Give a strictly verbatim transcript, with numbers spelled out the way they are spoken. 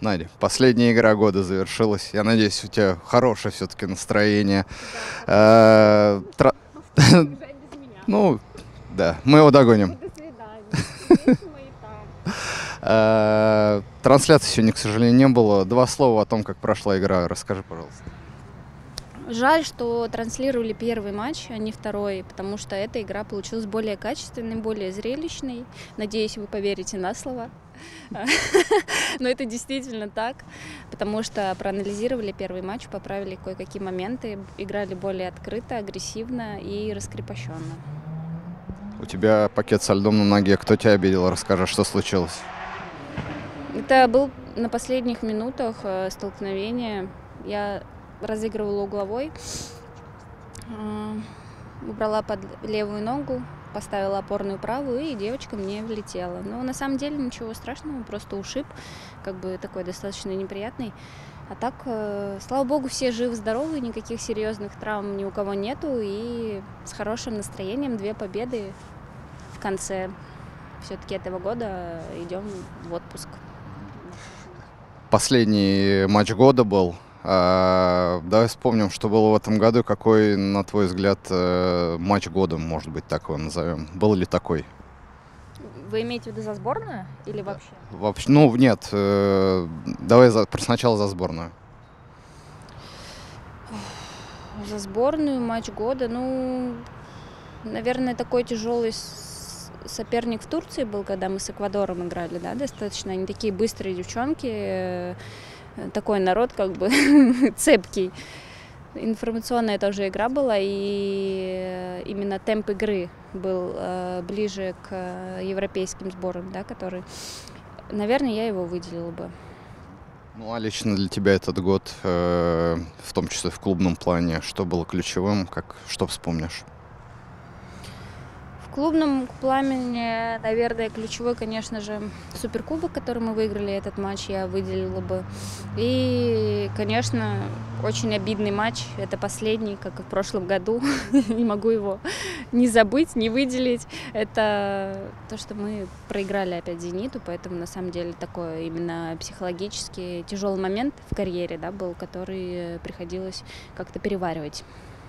Надя, последняя игра года завершилась. Я надеюсь, у тебя хорошее все-таки настроение. Э, тра- Бежать без меня. Ну, да, мы его догоним. До свидания. Здесь мы и там. Э, Трансляции сегодня, к сожалению, не было. Два слова о том, как прошла игра. Расскажи, пожалуйста. Жаль, что транслировали первый матч, а не второй, потому что эта игра получилась более качественной, более зрелищной. Надеюсь, вы поверите на слово. Но это действительно так, потому что проанализировали первый матч, поправили кое-какие моменты, играли более открыто, агрессивно и раскрепощенно. У тебя пакет со льдом на ноге. Кто тебя обидел? Расскажи, что случилось. Это был на последних минутах э, столкновения. Я разыгрывала угловой, э, убрала под левую ногу, поставила опорную правую, и девочка мне влетела. Но на самом деле ничего страшного, просто ушиб, как бы такой достаточно неприятный. А так, э, слава богу, все живы-здоровы, никаких серьезных травм ни у кого нету, и с хорошим настроением две победы в конце все-таки этого года идем в отпуск. Последний матч года был. А, давай вспомним, что было в этом году. Какой, на твой взгляд, э, матч года, может быть, так его назовем? Был ли такой? Вы имеете в виду за сборную или вообще? Вообще, ну, нет. э, давай за, сначала за сборную. За сборную матч года, ну, наверное, такой тяжелый соперник в Турции был, когда мы с Эквадором играли, да, достаточно. Они такие быстрые девчонки, такой народ как бы цепкий. Информационная тоже игра была, и именно темп игры был э, ближе к европейским сборам, да, который, наверное, я его выделила бы. Ну, а лично для тебя этот год, э, в том числе в клубном плане, что было ключевым, как, что вспомнишь? В клубном плане, наверное, ключевой, конечно же, суперкубок, который мы выиграли, этот матч я выделила бы. И, конечно, очень обидный матч, это последний, как и в прошлом году, не могу его не забыть, не выделить. Это то, что мы проиграли опять «Зениту», поэтому, на самом деле, такой именно психологически тяжелый момент в карьере, да, был, который приходилось как-то переваривать.